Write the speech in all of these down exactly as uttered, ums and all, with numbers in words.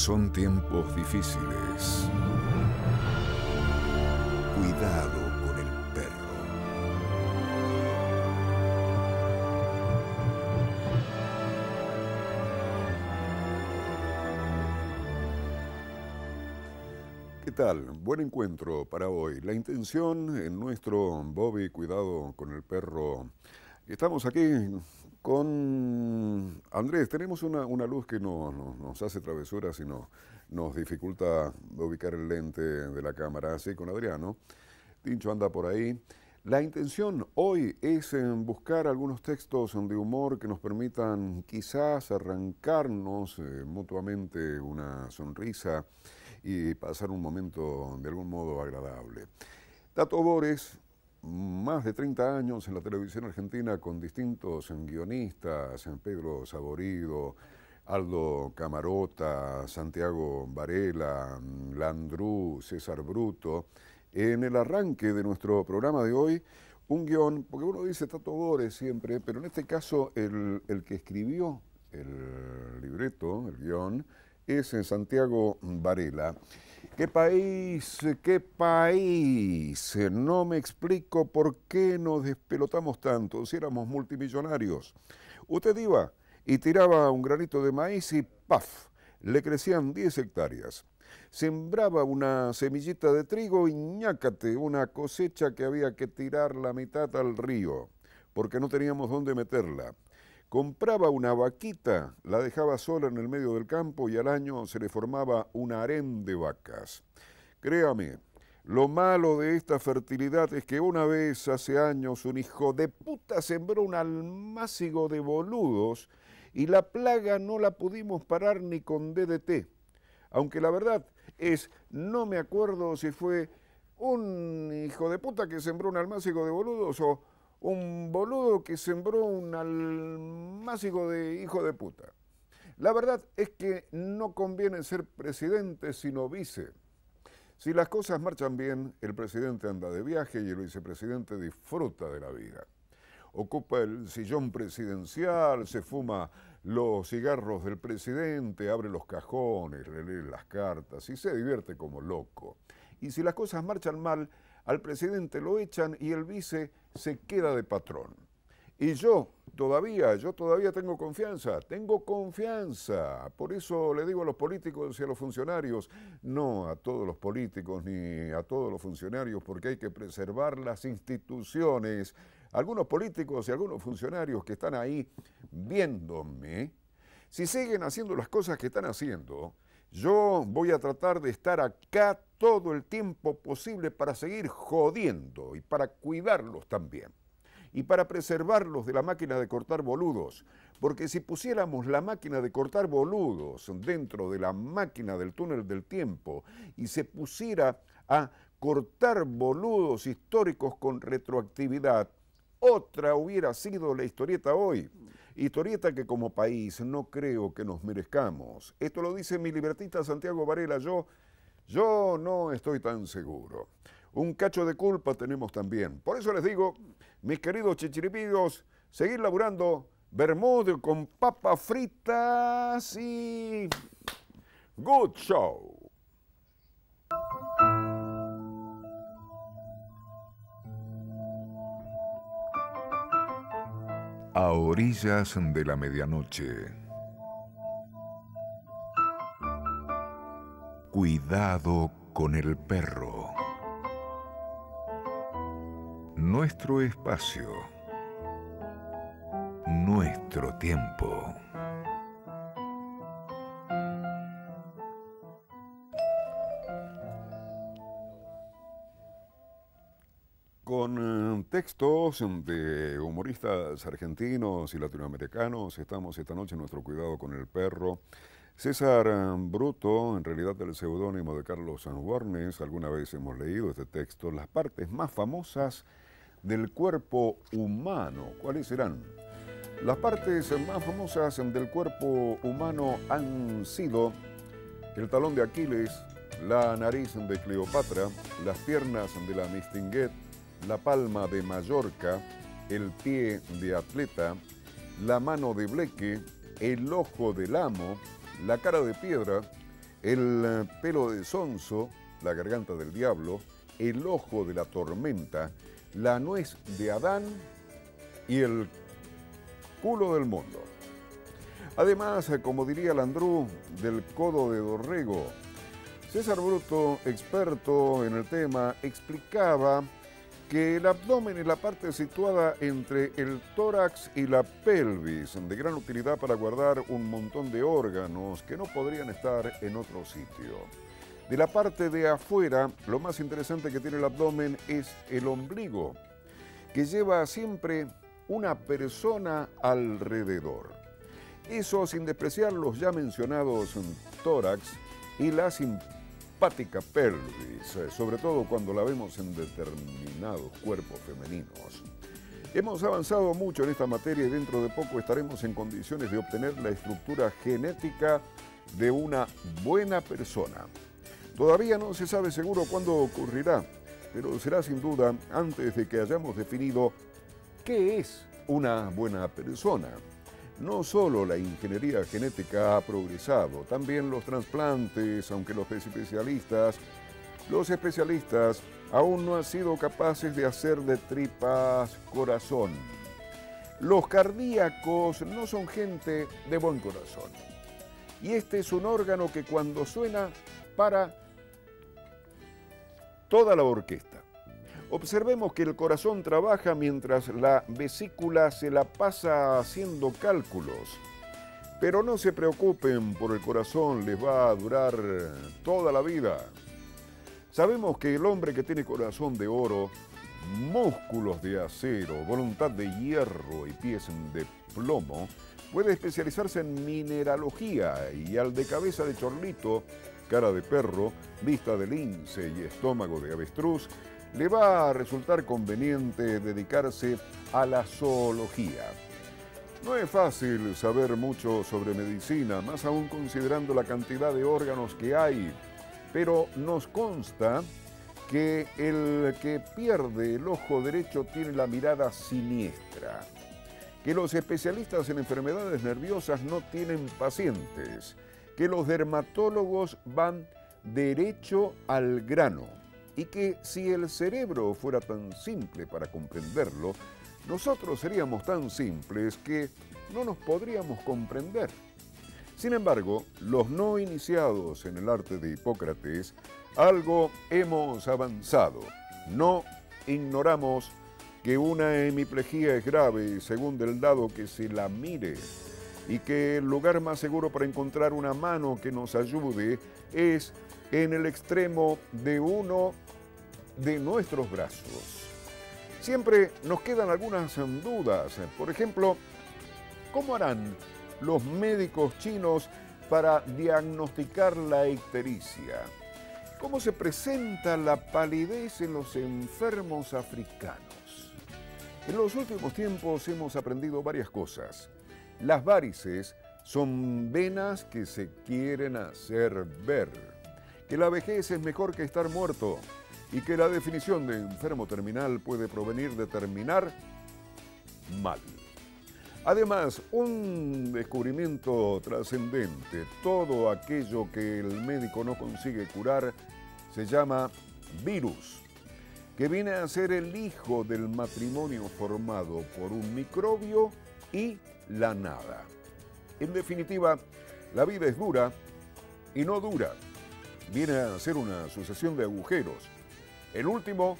Son tiempos difíciles. Cuidado con el perro. ¿Qué tal? Buen encuentro para hoy. La intención en nuestro Bobby Cuidado con el Perro. Estamos aquí con Andrés. Tenemos una, una luz que no, no, nos hace travesuras y no, nos dificulta ubicar el lente de la cámara. Así con Adriano. Tincho anda por ahí. La intención hoy es en buscar algunos textos de humor que nos permitan quizás arrancarnos eh, mutuamente una sonrisa y pasar un momento de algún modo agradable. Tato Bores, más de treinta años en la televisión argentina con distintos guionistas, Pedro Saborido, Aldo Camarota, Santiago Varela, Landru, César Bruto. En el arranque de nuestro programa de hoy, un guión, porque uno dice Tato Bores siempre, pero en este caso el, el que escribió el libreto, el guión, es en Santiago Varela. ¿Qué país, qué país? No me explico por qué nos despelotamos tanto si éramos multimillonarios. Usted iba y tiraba un granito de maíz y ¡paf! Le crecían diez hectáreas. Sembraba una semillita de trigo y ñácate, una cosecha que había que tirar la mitad al río, porque no teníamos dónde meterla. Compraba una vaquita, la dejaba sola en el medio del campo y al año se le formaba un harén de vacas. Créame, lo malo de esta fertilidad es que una vez hace años un hijo de puta sembró un almácigo de boludos y la plaga no la pudimos parar ni con D D T. Aunque la verdad es, no me acuerdo si fue un hijo de puta que sembró un almácigo de boludos o un boludo que sembró un almácigo de hijo de puta. La verdad es que no conviene ser presidente sino vice. Si las cosas marchan bien, el presidente anda de viaje y el vicepresidente disfruta de la vida. Ocupa el sillón presidencial, se fuma los cigarros del presidente, abre los cajones, le lee las cartas y se divierte como loco. Y si las cosas marchan mal, al presidente lo echan y el vice se queda de patrón. Y yo todavía, yo todavía tengo confianza, tengo confianza. Por eso le digo a los políticos y a los funcionarios, no a todos los políticos ni a todos los funcionarios, porque hay que preservar las instituciones. Algunos políticos y algunos funcionarios que están ahí viéndome, si siguen haciendo las cosas que están haciendo, yo voy a tratar de estar acá todo el tiempo posible para seguir jodiendo y para cuidarlos también. Y para preservarlos de la máquina de cortar boludos. Porque si pusiéramos la máquina de cortar boludos dentro de la máquina del túnel del tiempo y se pusiera a cortar boludos históricos con retroactividad, otra hubiera sido la historieta hoy. Historieta que como país no creo que nos merezcamos. Esto lo dice mi libretista Santiago Varela. Yo, yo no estoy tan seguro. Un cacho de culpa tenemos también. Por eso les digo, mis queridos chichiripidos, seguir laburando vermut con papas fritas y good show. A orillas de la medianoche. Cuidado con el perro. Nuestro espacio. Nuestro tiempo. Con textos de humoristas argentinos y latinoamericanos, estamos esta noche en nuestro Cuidado con el Perro. César Bruto, en realidad el seudónimo de Carlos Warnes, alguna vez hemos leído este texto, las partes más famosas del cuerpo humano. ¿Cuáles serán? Las partes más famosas del cuerpo humano han sido el talón de Aquiles, la nariz de Cleopatra, las piernas de la Mistinguet, la palma de Mallorca, el pie de atleta, la mano de Bleque, el ojo del amo, la cara de piedra, el eh, pelo de sonso, la garganta del diablo, el ojo de la tormenta, la nuez de Adán y el culo del mundo. Además, como diría Landru, del codo de Dorrego, César Bruto, experto en el tema, explicaba que el abdomen es la parte situada entre el tórax y la pelvis, de gran utilidad para guardar un montón de órganos que no podrían estar en otro sitio. De la parte de afuera, lo más interesante que tiene el abdomen es el ombligo, que lleva siempre una persona alrededor. Eso sin despreciar los ya mencionados tórax y la simpática pelvis, sobre todo cuando la vemos en determinados cuerpos femeninos. Hemos avanzado mucho en esta materia y dentro de poco estaremos en condiciones de obtener la estructura genética de una buena persona. Todavía no se sabe seguro cuándo ocurrirá, pero será sin duda antes de que hayamos definido qué es una buena persona. No solo la ingeniería genética ha progresado, también los trasplantes, aunque los especialistas, los especialistas aún no han sido capaces de hacer de tripas corazón. Los cardíacos no son gente de buen corazón. Y este es un órgano que cuando suena para toda la orquesta. Observemos que el corazón trabaja mientras la vesícula se la pasa haciendo cálculos. Pero no se preocupen por el corazón, les va a durar toda la vida. Sabemos que el hombre que tiene corazón de oro, músculos de acero, voluntad de hierro y pies de plomo, puede especializarse en mineralogía y al de cabeza de chorlito, cara de perro, vista de lince y estómago de avestruz, le va a resultar conveniente dedicarse a la zoología. No es fácil saber mucho sobre medicina, más aún considerando la cantidad de órganos que hay, pero nos consta que el que pierde el ojo derecho tiene la mirada siniestra, que los especialistas en enfermedades nerviosas no tienen pacientes, que los dermatólogos van derecho al grano, y que si el cerebro fuera tan simple para comprenderlo, nosotros seríamos tan simples que no nos podríamos comprender. Sin embargo, los no iniciados en el arte de Hipócrates, algo hemos avanzado. No ignoramos que una hemiplegia es grave según del lado que se la mire, y que el lugar más seguro para encontrar una mano que nos ayude es en el extremo de uno de nuestros brazos. Siempre nos quedan algunas dudas. Por ejemplo, ¿cómo harán los médicos chinos para diagnosticar la ictericia? ¿Cómo se presenta la palidez en los enfermos africanos? En los últimos tiempos hemos aprendido varias cosas. Las varices son venas que se quieren hacer ver, que la vejez es mejor que estar muerto y que la definición de enfermo terminal puede provenir de terminar mal. Además, un descubrimiento trascendente, todo aquello que el médico no consigue curar, se llama virus, que viene a ser el hijo del matrimonio formado por un microbio y la nada. En definitiva, la vida es dura y no dura. Viene a ser una sucesión de agujeros. El último,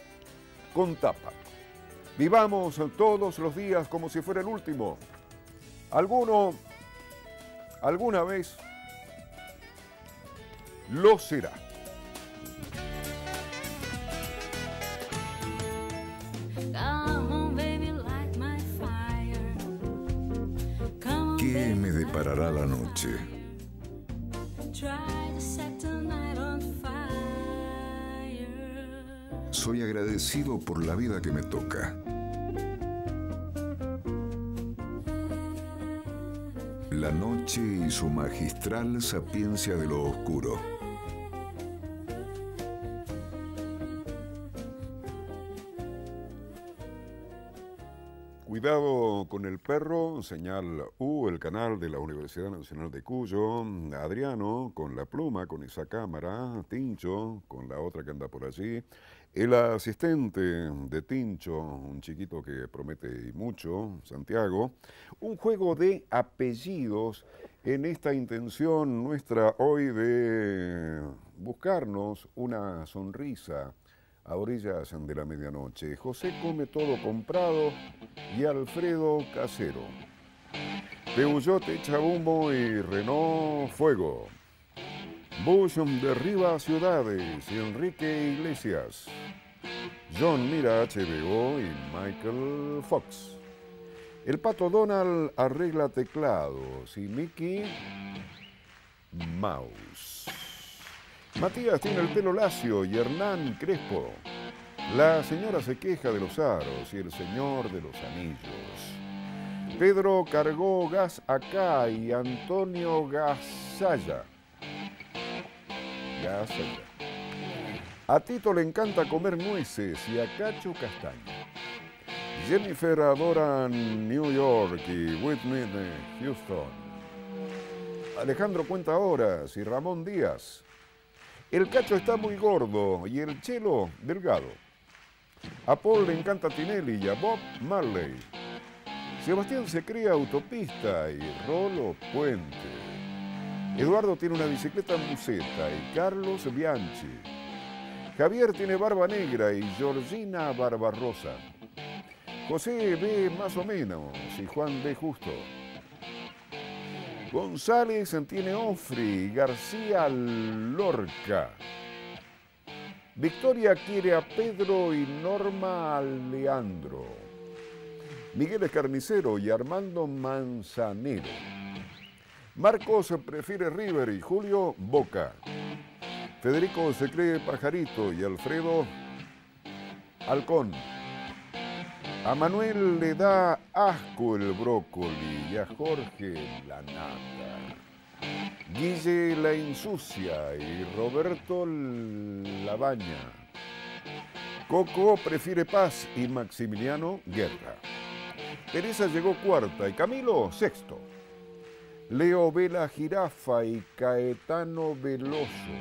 con tapa. Vivamos todos los días como si fuera el último. Alguno, alguna vez, lo será. ¿Qué me deparará la noche? Soy agradecido por la vida que me toca. La noche y su magistral sapiencia de lo oscuro. Cuidado con el perro, señal U, el canal de la Universidad Nacional de Cuyo, Adriano con la pluma, con esa cámara, Tincho con la otra que anda por allí, el asistente de Tincho, un chiquito que promete mucho, Santiago, un juego de apellidos en esta intención nuestra hoy de buscarnos una sonrisa a orillas de la medianoche. José come todo comprado y Alfredo casero. Peugeot echa humo y Renault fuego. Bush derriba ciudades y Enrique Iglesias. John mira H B O y Michael Fox. El pato Donald arregla teclados y Mickey Mouse. Matías tiene el pelo lacio y Hernán crespo. La señora se queja de los aros y el señor de los anillos. Pedro cargó gas acá y Antonio gasalla. Gasalla. A Tito le encanta comer nueces y a Cacho castaña. Jennifer adora New York y Whitney de Houston. Alejandro cuenta horas y Ramón Díaz. El Cacho está muy gordo y el Chelo delgado. A Paul le encanta Tinelli y a Bob Marley. Sebastián se crea autopista y Rolo puente. Eduardo tiene una bicicleta museta y Carlos Bianchi. Javier tiene barba negra y Georgina Barbarosa. José ve más o menos y Juan ve justo. González tiene Ofri, García Lorca. Victoria quiere a Pedro y Norma a Leandro. Miguel es carnicero y Armando manzanero. Marcos prefiere River y Julio Boca. Federico se cree pajarito y Alfredo halcón. A Manuel le da asco el brócoli y a Jorge la nata. Guille la ensucia y Roberto la baña. Coco prefiere paz y Maximiliano guerra. Teresa llegó cuarta y Camilo sexto. Leo ve la jirafa y Caetano veloso.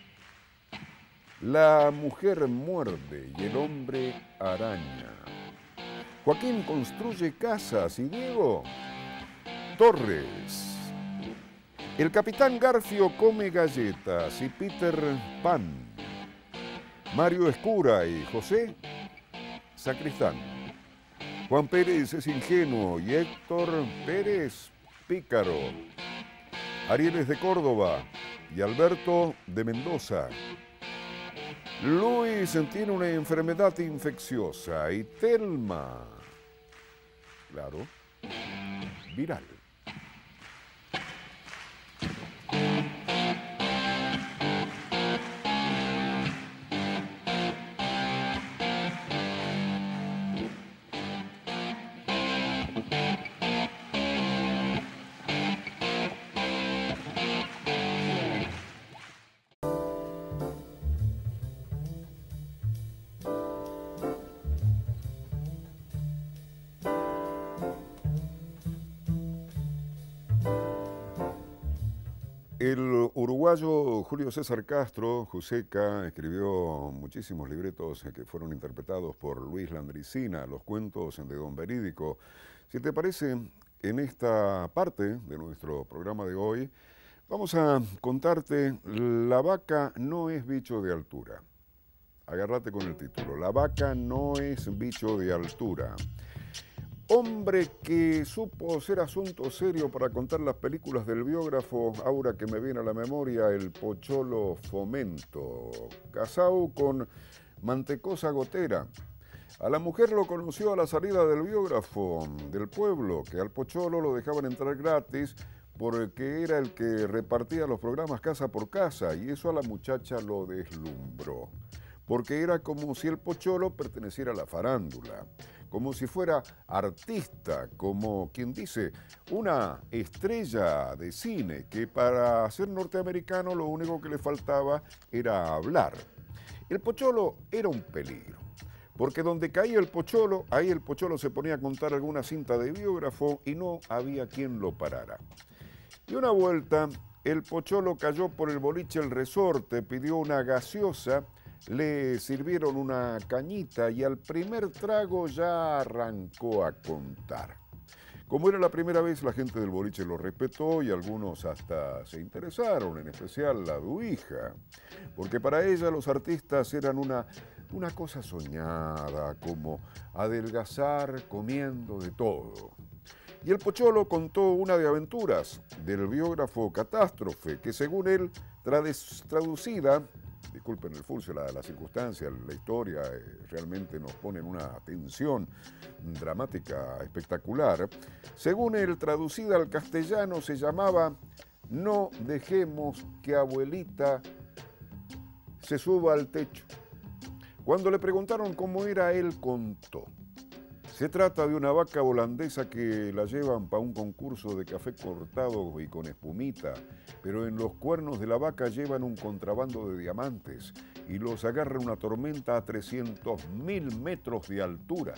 La mujer muerde y el hombre araña. Joaquín construye casas y Diego torres. El capitán Garfio come galletas y Peter pan. Mario es cura y José sacristán. Juan Pérez es ingenuo y Héctor Pérez pícaro. Ariel es de Córdoba y Alberto de Mendoza. Luis tiene una enfermedad infecciosa y Telma, claro, viral. El uruguayo Julio César Castro, Juseca, escribió muchísimos libretos que fueron interpretados por Luis Landricina, los cuentos de Don Verídico. Si te parece, en esta parte de nuestro programa de hoy, vamos a contarte La vaca no es bicho de altura. Agárrate con el título, La vaca no es bicho de altura. Hombre que supo ser asunto serio para contar las películas del biógrafo, ahora que me viene a la memoria, el Pocholo Fomento, casado con Mantecosa Gotera. A la mujer lo conoció a la salida del biógrafo del pueblo, que al Pocholo lo dejaban entrar gratis porque era el que repartía los programas casa por casa, y eso a la muchacha lo deslumbró, porque era como si el Pocholo perteneciera a la farándula, como si fuera artista, como quien dice, una estrella de cine, que para ser norteamericano lo único que le faltaba era hablar. El Pocholo era un peligro. porque donde caía el pocholo, ahí el pocholo se ponía a contar alguna cinta de biógrafo y no había quien lo parara. Y una vuelta, el pocholo cayó por el boliche El Resorte, pidió una gaseosa, le sirvieron una cañita y al primer trago ya arrancó a contar. Como era la primera vez, la gente del boliche lo respetó y algunos hasta se interesaron, en especial la Duija, porque para ella los artistas eran una, una cosa soñada, como adelgazar comiendo de todo. Y el pocholo contó una de aventuras del biógrafo Catástrofe, que según él, traducida, disculpen el furcio, la, la circunstancia, la historia eh, realmente nos pone en una tensión dramática espectacular. Según él, traducida al castellano, se llamaba No dejemos que abuelita se suba al techo. Cuando le preguntaron cómo era, él contó. Se trata de una vaca holandesa que la llevan para un concurso de café cortado y con espumita, pero en los cuernos de la vaca llevan un contrabando de diamantes y los agarra una tormenta a trescientos mil metros de altura.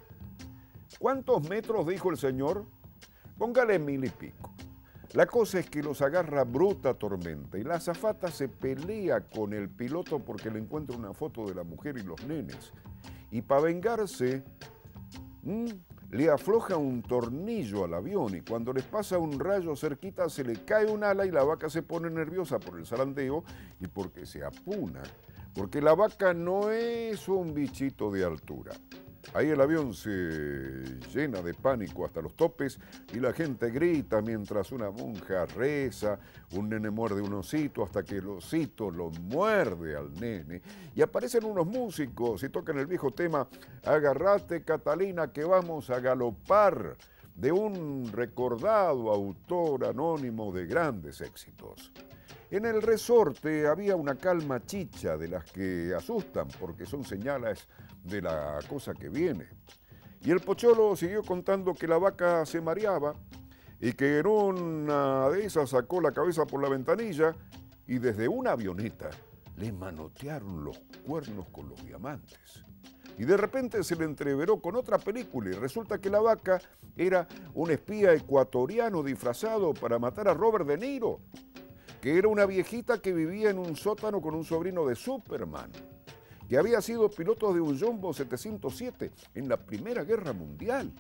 ¿Cuántos metros dijo el señor? Póngale mil y pico. La cosa es que los agarra bruta tormenta y la azafata se pelea con el piloto porque le encuentra una foto de la mujer y los nenes. Y para vengarse, mmm, le afloja un tornillo al avión y cuando les pasa un rayo cerquita se le cae un ala y la vaca se pone nerviosa por el zarandeo y porque se apuna. Porque la vaca no es un bichito de altura. Ahí el avión se llena de pánico hasta los topes y la gente grita mientras una monja reza, un nene muerde un osito hasta que el osito lo muerde al nene y aparecen unos músicos y tocan el viejo tema Agarrate Catalina que vamos a galopar, de un recordado autor anónimo de grandes éxitos. En el resorte había una calma chicha de las que asustan porque son señales de la cosa que viene. Y el pocholo siguió contando que la vaca se mareaba y que en una de esas sacó la cabeza por la ventanilla y desde una avioneta le manotearon los cuernos con los diamantes. Y de repente se le entreveró con otra película y resulta que la vaca era un espía ecuatoriano disfrazado para matar a Robert De Niro, que era una viejita que vivía en un sótano con un sobrino de Superman, que había sido piloto de un Jumbo setecientos siete en la Primera Guerra Mundial.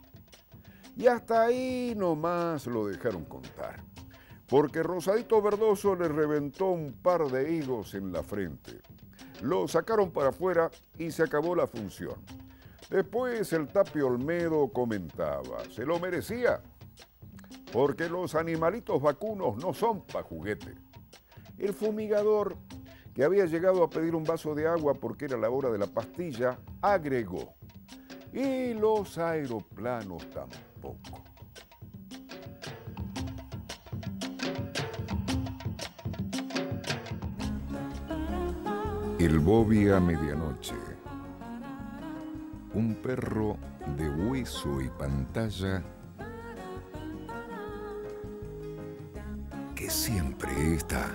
Y hasta ahí nomás lo dejaron contar, porque Rosadito Verdoso le reventó un par de higos en la frente. Lo sacaron para afuera y se acabó la función. Después el Tapio Olmedo comentaba, se lo merecía, porque los animalitos vacunos no son pa' juguete. El fumigador, que había llegado a pedir un vaso de agua porque era la hora de la pastilla, agregó, y los aeroplanos tampoco. El Bobby a medianoche. Un perro de hueso y pantalla que siempre está.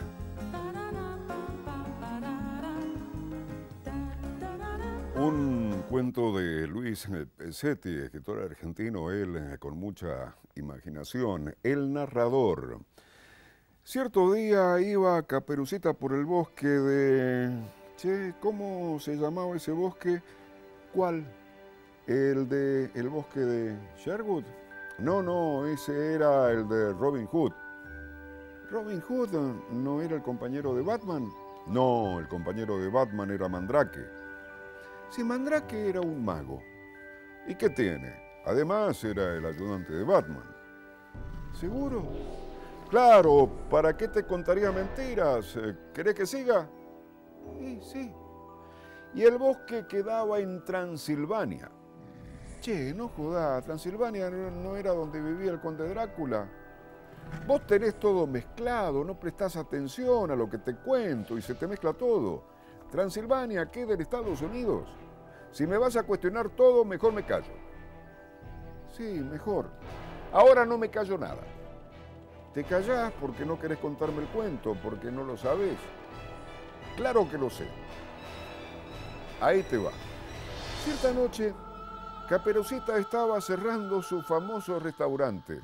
Un cuento de Luis Pesetti, escritor argentino, él con mucha imaginación. El narrador. Cierto día iba Caperucita por el bosque de... Che, ¿cómo se llamaba ese bosque? ¿Cuál? ¿El de el bosque de Sherwood? No, no, ese era el de Robin Hood. ¿Robin Hood no era el compañero de Batman? No, el compañero de Batman era Mandrake. Si Mandrake era un mago. ¿Y qué tiene? Además era el ayudante de Batman. ¿Seguro? Claro, ¿para qué te contaría mentiras? ¿Querés que siga? Sí, sí. Y el bosque quedaba en Transilvania. Che, no jodá, Transilvania no era donde vivía el conde Drácula. Vos tenés todo mezclado, no prestás atención a lo que te cuento y se te mezcla todo. Transilvania queda en Estados Unidos. Si me vas a cuestionar todo, mejor me callo. Sí, mejor. Ahora no me callo nada. Te callás porque no querés contarme el cuento, porque no lo sabés. Claro que lo sé. Ahí te va. Cierta noche, Caperucita estaba cerrando su famoso restaurante.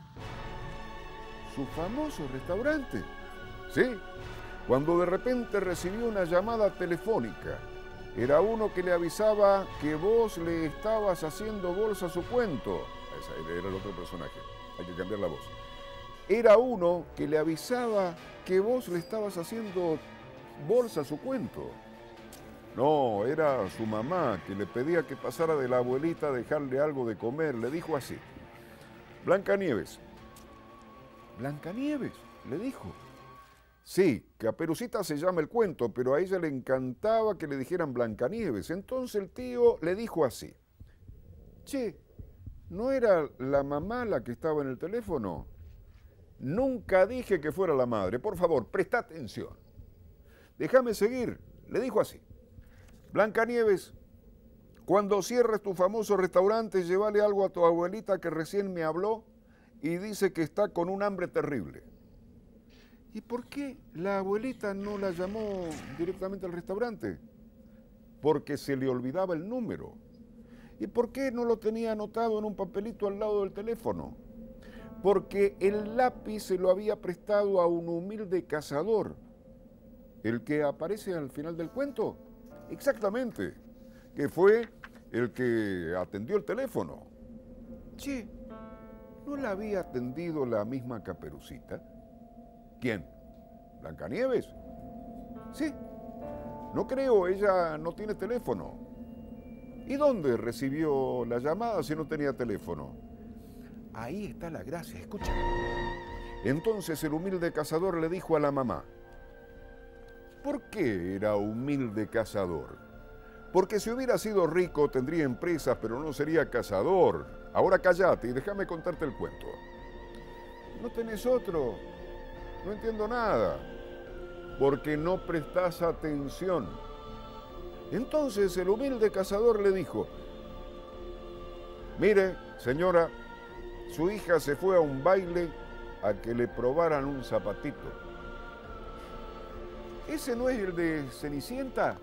¿Su famoso restaurante? Sí, cuando de repente recibió una llamada telefónica. Era uno que le avisaba que vos le estabas haciendo bolsa a su cuento. Ese era el otro personaje, hay que cambiar la voz. Era uno que le avisaba que vos le estabas haciendo bolsa a su cuento. No, era su mamá que le pedía que pasara de la abuelita a dejarle algo de comer. Le dijo así: Blancanieves. Blancanieves, le dijo. Sí, Caperucita se llama el cuento, pero a ella le encantaba que le dijeran Blancanieves. Entonces el tío le dijo así: Che, ¿no era la mamá la que estaba en el teléfono? Nunca dije que fuera la madre. Por favor, presta atención. Déjame seguir. Le dijo así: Blancanieves, cuando cierres tu famoso restaurante, llévale algo a tu abuelita que recién me habló y dice que está con un hambre terrible. ¿Y por qué la abuelita no la llamó directamente al restaurante? Porque se le olvidaba el número. ¿Y por qué no lo tenía anotado en un papelito al lado del teléfono? Porque el lápiz se lo había prestado a un humilde cazador, el que aparece al final del cuento. Exactamente, que fue el que atendió el teléfono. Che, ¿no la había atendido la misma Caperucita? ¿Quién? ¿Blancanieves? Sí, no creo, ella no tiene teléfono. ¿Y dónde recibió la llamada si no tenía teléfono? Ahí está la gracia, escucha. Entonces el humilde cazador le dijo a la mamá: ¿por qué era humilde cazador? Porque si hubiera sido rico tendría empresas, pero no sería cazador. Ahora cállate y déjame contarte el cuento. ¿No tenés otro? No entiendo nada. Porque no prestás atención. Entonces el humilde cazador le dijo: mire, señora, su hija se fue a un baile a que le probaran un zapatito. ¿Ese no es el de Cenicienta?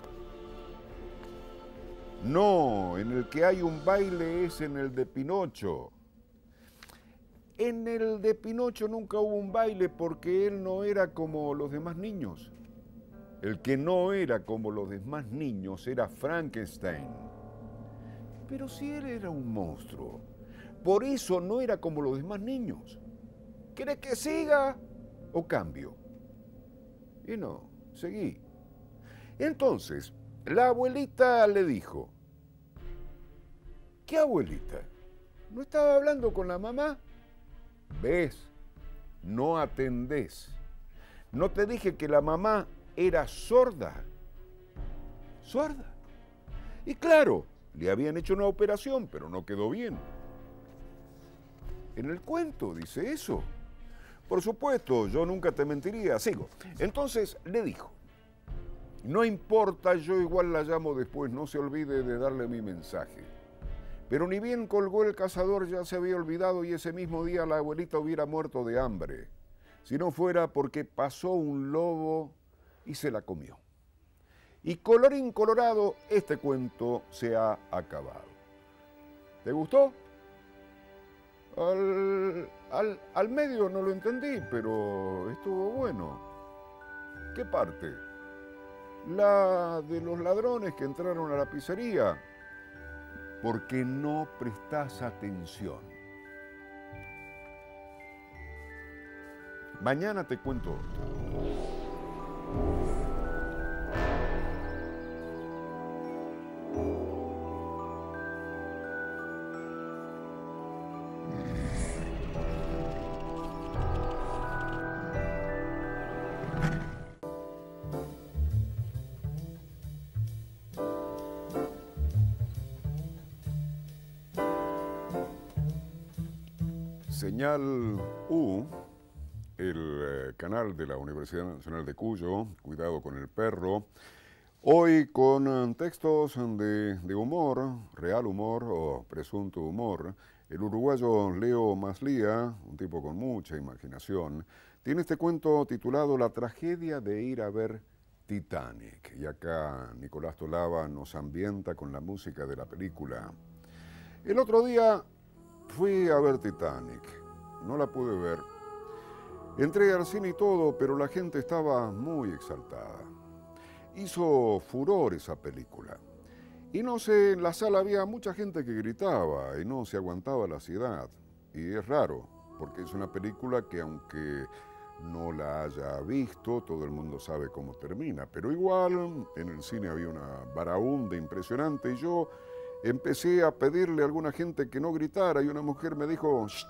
No, en el que hay un baile es en el de Pinocho. En el de Pinocho nunca hubo un baile porque él no era como los demás niños. El que no era como los demás niños era Frankenstein. Pero si él era un monstruo, por eso no era como los demás niños. ¿Quieres que siga o cambio? Y no, seguí. Entonces, la abuelita le dijo: ¿qué abuelita? ¿No estaba hablando con la mamá? ¿Ves? No atendés. ¿No te dije que la mamá era sorda? ¿Sorda? Y claro, le habían hecho una operación, pero no quedó bien. En el cuento dice eso. Por supuesto, yo nunca te mentiría. Sigo. Entonces le dijo: no importa, yo igual la llamo después, no se olvide de darle mi mensaje. Pero ni bien colgó el cazador, ya se había olvidado y ese mismo día la abuelita hubiera muerto de hambre, si no fuera porque pasó un lobo y se la comió. Y colorín colorado, este cuento se ha acabado. ¿Te gustó? Al, al, al medio no lo entendí, pero estuvo bueno. ¿Qué parte? La de los ladrones que entraron a la pizzería. Porque no prestás atención. Mañana te cuento otro. Señal U, el eh, canal de la Universidad Nacional de Cuyo, Cuidado con el Perro, hoy con eh, textos de, de humor, real humor o presunto humor. El uruguayo Leo Maslía, un tipo con mucha imaginación, tiene este cuento titulado La tragedia de ir a ver Titanic. Y acá Nicolás Tolaba nos ambienta con la música de la película. El otro día fui a ver Titanic. No la pude ver. Entré al cine y todo, pero la gente estaba muy exaltada. Hizo furor esa película. Y no sé, en la sala había mucha gente que gritaba y no se aguantaba la ansiedad. Y es raro, porque es una película que aunque no la haya visto, todo el mundo sabe cómo termina. Pero igual, en el cine había una baraúnda impresionante y yo empecé a pedirle a alguna gente que no gritara y una mujer me dijo ¡shh!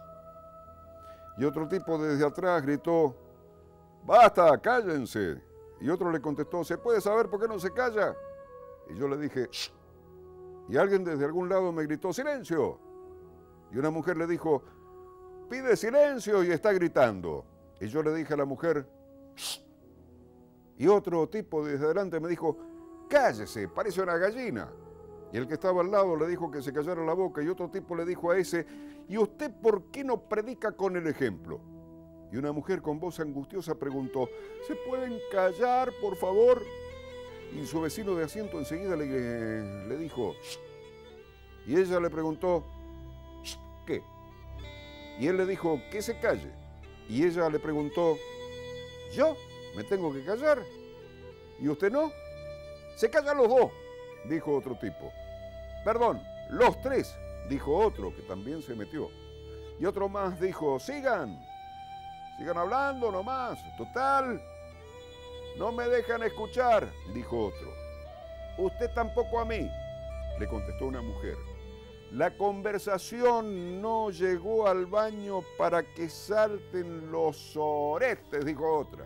Y otro tipo desde atrás gritó ¡basta, cállense! Y otro le contestó ¿se puede saber por qué no se calla? Y yo le dije ¡shh! Y alguien desde algún lado me gritó ¡silencio! Y una mujer le dijo pide silencio y está gritando. Y yo le dije a la mujer ¡shh! Y otro tipo desde adelante me dijo cállese, parece una gallina. Y el que estaba al lado le dijo que se callara la boca y otro tipo le dijo a ese ¿y usted por qué no predica con el ejemplo? Y una mujer con voz angustiosa preguntó ¿se pueden callar, por favor? Y su vecino de asiento enseguida le, le dijo ¡shh! Y ella le preguntó ¡shh! ¿Qué? Y él le dijo que se calle. Y ella le preguntó ¿yo? ¿Me tengo que callar? ¿Y usted no? Se callan los dos, dijo otro tipo. Perdón, los tres, dijo otro que también se metió. Y otro más dijo sigan, sigan hablando nomás, total. No me dejan escuchar, dijo otro. Usted tampoco a mí, le contestó una mujer. La conversación no llegó al baño para que salten los soretes, dijo otra.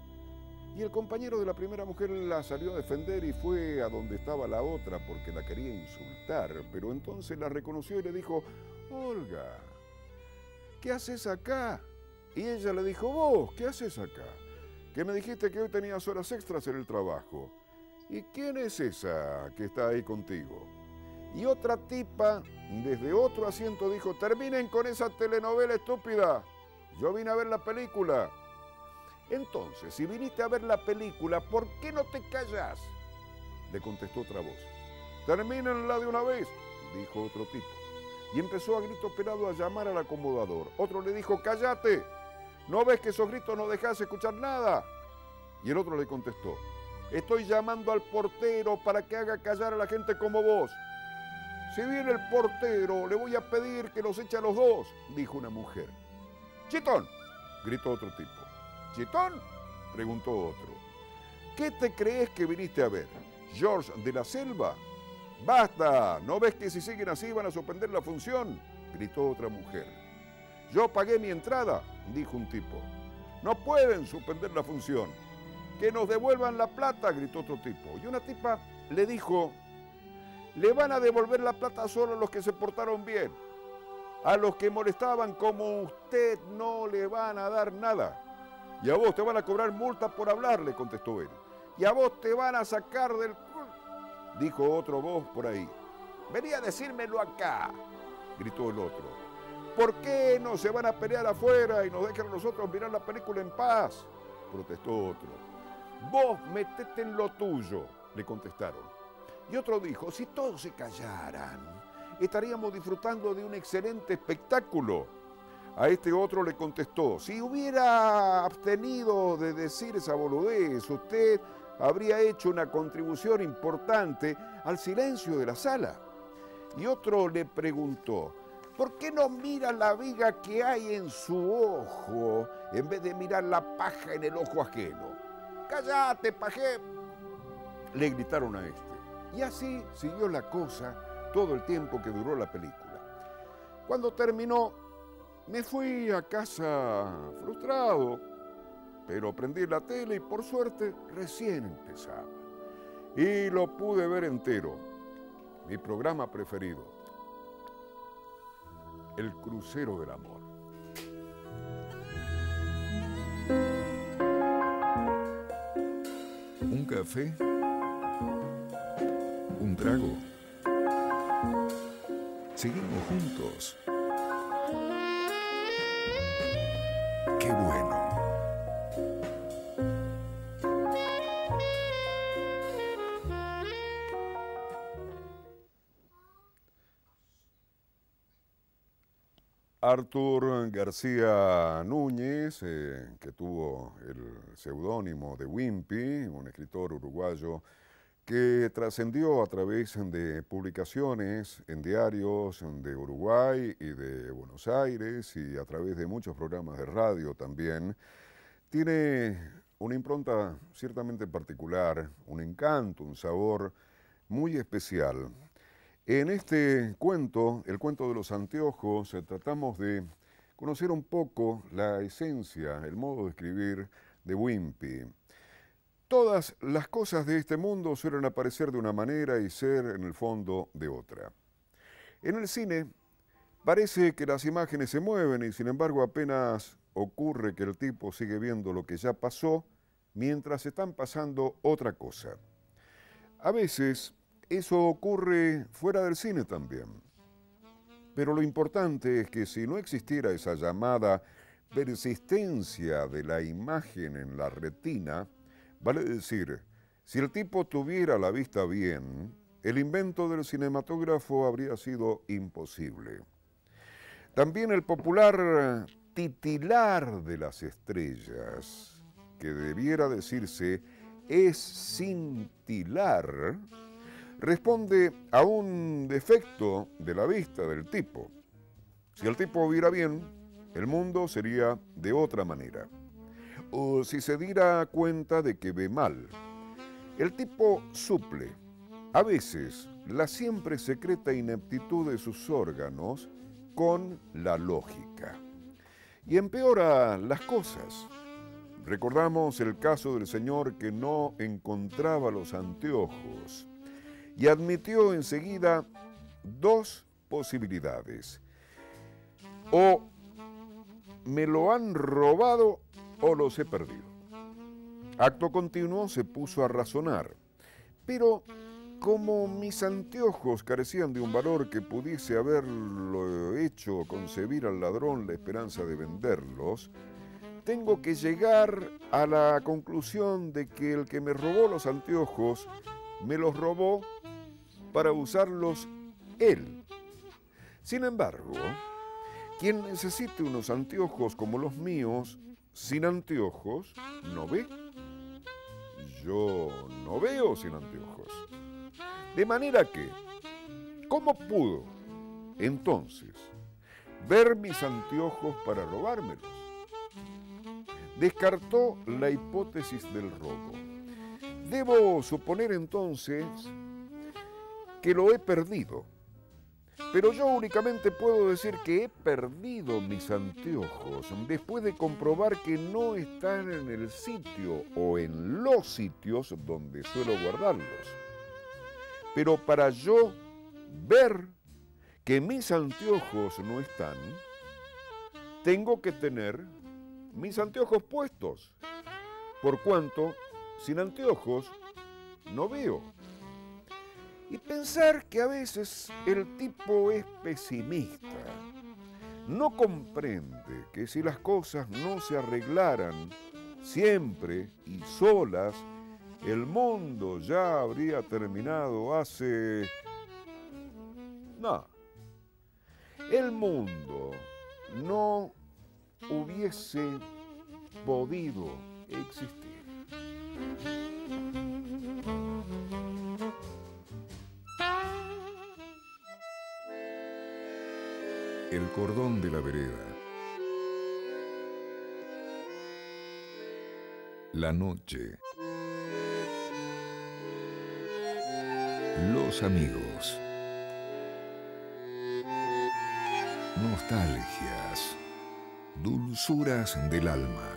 Y el compañero de la primera mujer la salió a defender y fue a donde estaba la otra porque la quería insultar. Pero entonces la reconoció y le dijo, Olga, ¿qué haces acá? Y ella le dijo, vos, ¿qué haces acá? Que me dijiste que hoy tenías horas extras en el trabajo. ¿Y quién es esa que está ahí contigo? Y otra tipa, desde otro asiento, dijo, terminen con esa telenovela estúpida. Yo vine a ver la película. Entonces, si viniste a ver la película, ¿por qué no te callas? Le contestó otra voz. Termínenla de una vez, dijo otro tipo. Y empezó a grito pelado a llamar al acomodador. Otro le dijo, cállate, ¿no ves que esos gritos no dejas escuchar nada? Y el otro le contestó, estoy llamando al portero para que haga callar a la gente como vos. Si viene el portero, le voy a pedir que los eche a los dos, dijo una mujer. ¡Chitón!, gritó otro tipo. ¿Chitón?, preguntó otro. ¿Qué te crees que viniste a ver? ¿George de la Selva? ¡Basta! ¿No ves que si siguen así van a suspender la función?, gritó otra mujer. Yo pagué mi entrada, dijo un tipo. No pueden suspender la función. Que nos devuelvan la plata, gritó otro tipo. Y una tipa le dijo, le van a devolver la plata solo a los que se portaron bien. A los que molestaban como usted no le van a dar nada. Y a vos te van a cobrar multa por hablar, le contestó él. Y a vos te van a sacar del... dijo otro voz por ahí. Venía a decírmelo acá, gritó el otro. ¿Por qué no se van a pelear afuera y nos dejan a nosotros mirar la película en paz?, protestó otro. Vos metete en lo tuyo, le contestaron. Y otro dijo, si todos se callaran, estaríamos disfrutando de un excelente espectáculo. A este otro le contestó, si hubiera abstenido de decir esa boludez, usted habría hecho una contribución importante al silencio de la sala. Y otro le preguntó, ¿por qué no mira la viga que hay en su ojo en vez de mirar la paja en el ojo ajeno? ¡Cállate, pajé!, le gritaron a este. Y así siguió la cosa todo el tiempo que duró la película. Cuando terminó, me fui a casa frustrado, pero prendí la tele y por suerte recién empezaba. Y lo pude ver entero. Mi programa preferido, El Crucero del Amor. ¿Un café? ¿Un trago? Seguimos juntos. ¡Qué bueno! Artur García Núñez, eh, que tuvo el seudónimo de Wimpy, un escritor uruguayo que trascendió a través de publicaciones en diarios de Uruguay y de Buenos Aires y a través de muchos programas de radio también, tiene una impronta ciertamente particular, un encanto, un sabor muy especial. En este cuento, el cuento de los anteojos, eh, tratamos de conocer un poco la esencia, el modo de escribir de Wimpy. Todas las cosas de este mundo suelen aparecer de una manera y ser, en el fondo, de otra. En el cine parece que las imágenes se mueven y, sin embargo, apenas ocurre que el tipo sigue viendo lo que ya pasó mientras están pasando otra cosa. A veces eso ocurre fuera del cine también. Pero lo importante es que si no existiera esa llamada persistencia de la imagen en la retina, vale decir, si el tipo tuviera la vista bien, el invento del cinematógrafo habría sido imposible. También el popular titilar de las estrellas, que debiera decirse escintilar, responde a un defecto de la vista del tipo. Si el tipo viera bien, el mundo sería de otra manera. O si se diera cuenta de que ve mal. El tipo suple, a veces, la siempre secreta ineptitud de sus órganos con la lógica. Y empeora las cosas. Recordamos el caso del señor que no encontraba los anteojos y admitió enseguida dos posibilidades. O me lo han robado o los he perdido. Acto continuo se puso a razonar, pero como mis anteojos carecían de un valor que pudiese haberlo hecho concebir al ladrón la esperanza de venderlos, tengo que llegar a la conclusión de que el que me robó los anteojos me los robó para usarlos él. Sin embargo, quien necesite unos anteojos como los míos, sin anteojos, no ve. Yo no veo sin anteojos. De manera que, ¿cómo pudo, entonces, ver mis anteojos para robármelos? Descartó la hipótesis del robo. Debo suponer entonces que lo he perdido. Pero yo únicamente puedo decir que he perdido mis anteojos después de comprobar que no están en el sitio o en los sitios donde suelo guardarlos. Pero para yo ver que mis anteojos no están, tengo que tener mis anteojos puestos, por cuanto sin anteojos no veo. Y pensar que a veces el tipo es pesimista, no comprende que si las cosas no se arreglaran siempre y solas, el mundo ya habría terminado hace... No, el mundo no hubiese podido existir. El cordón de la vereda. La noche. Los amigos. Nostalgias. Dulzuras del alma.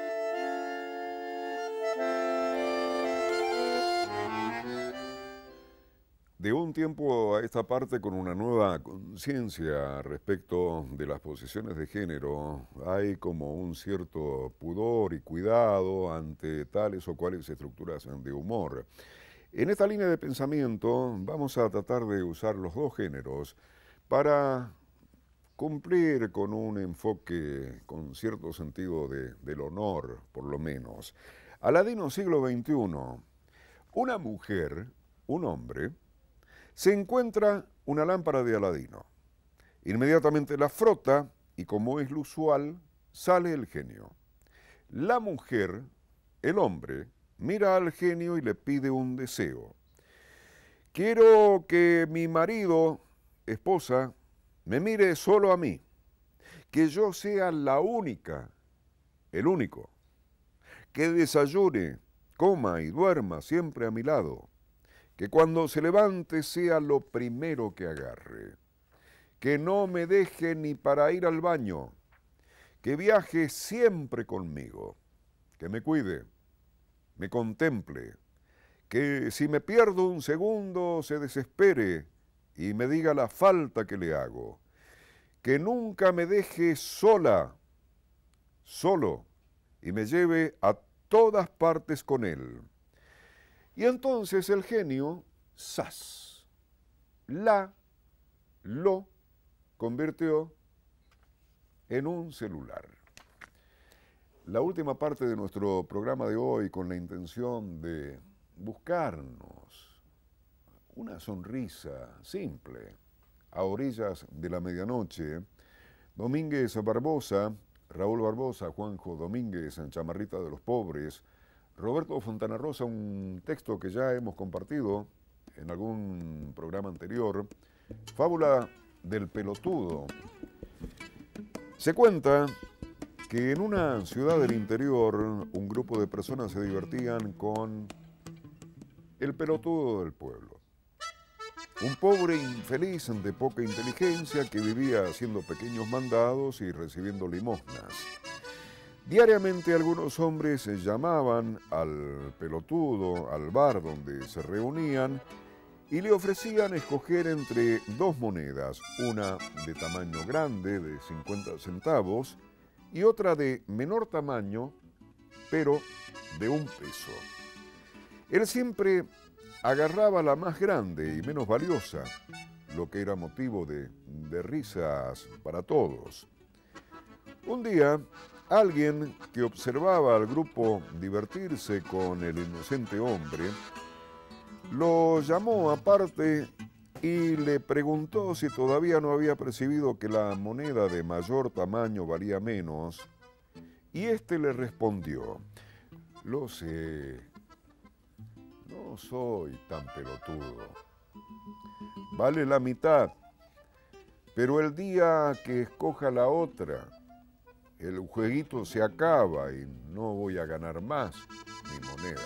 De un tiempo a esta parte, con una nueva conciencia respecto de las posiciones de género, hay como un cierto pudor y cuidado ante tales o cuales estructuras de humor. En esta línea de pensamiento vamos a tratar de usar los dos géneros para cumplir con un enfoque con cierto sentido de, del honor, por lo menos. Aladino, siglo veintiuno. Una mujer, un hombre, se encuentra una lámpara de Aladino. Inmediatamente la frota y como es lo usual, sale el genio. La mujer, el hombre, mira al genio y le pide un deseo. Quiero que mi marido, esposa, me mire solo a mí, que yo sea la única, el único, que desayune, coma y duerma siempre a mi lado, que cuando se levante sea lo primero que agarre, que no me deje ni para ir al baño, que viaje siempre conmigo, que me cuide, me contemple, que si me pierdo un segundo se desespere y me diga la falta que le hago, que nunca me deje sola, solo, y me lleve a todas partes con él. Y entonces el genio, ¡zas!, la, lo, convirtió en un celular. La última parte de nuestro programa de hoy, con la intención de buscarnos una sonrisa simple a orillas de la medianoche, Domínguez Barbosa, Raúl Barbosa, Juanjo Domínguez en Chamarrita de los Pobres, Roberto Fontana Rosa, un texto que ya hemos compartido en algún programa anterior, Fábula del Pelotudo. Se cuenta que en una ciudad del interior un grupo de personas se divertían con el pelotudo del pueblo. Un pobre infeliz de poca inteligencia que vivía haciendo pequeños mandados y recibiendo limosnas. Diariamente algunos hombres llamaban al pelotudo al bar donde se reunían y le ofrecían escoger entre dos monedas, una de tamaño grande de cincuenta centavos y otra de menor tamaño, pero de un peso. Él siempre agarraba la más grande y menos valiosa, lo que era motivo de, de risas para todos. Un día, alguien que observaba al grupo divertirse con el inocente hombre, lo llamó aparte y le preguntó si todavía no había percibido que la moneda de mayor tamaño valía menos, y éste le respondió: lo sé, no soy tan pelotudo. Vale la mitad, pero el día que escoja la otra, el jueguito se acaba y no voy a ganar más mi moneda.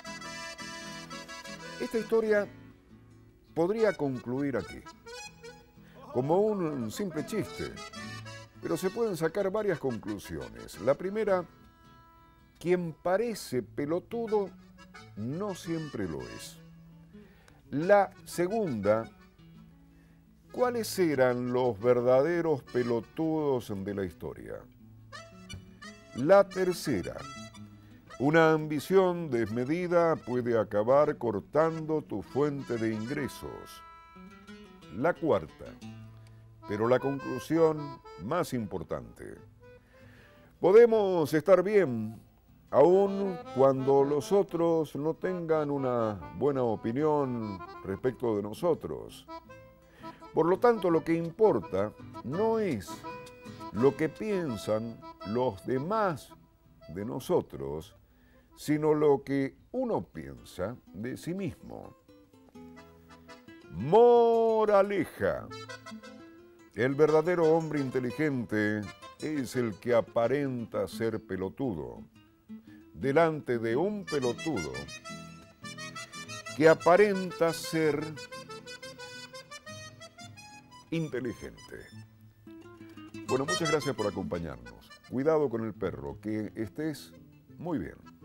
Esta historia podría concluir aquí, como un simple chiste, pero se pueden sacar varias conclusiones. La primera, quien parece pelotudo no siempre lo es. La segunda, ¿cuáles eran los verdaderos pelotudos de la historia? La tercera, una ambición desmedida puede acabar cortando tu fuente de ingresos. La cuarta, pero la conclusión más importante, podemos estar bien aun cuando los otros no tengan una buena opinión respecto de nosotros. Por lo tanto, lo que importa no es lo que piensan los demás de nosotros, sino lo que uno piensa de sí mismo. Moraleja: el verdadero hombre inteligente es el que aparenta ser pelotudo delante de un pelotudo que aparenta ser inteligente. Bueno, muchas gracias por acompañarnos. Cuidado con el perro, que estés muy bien.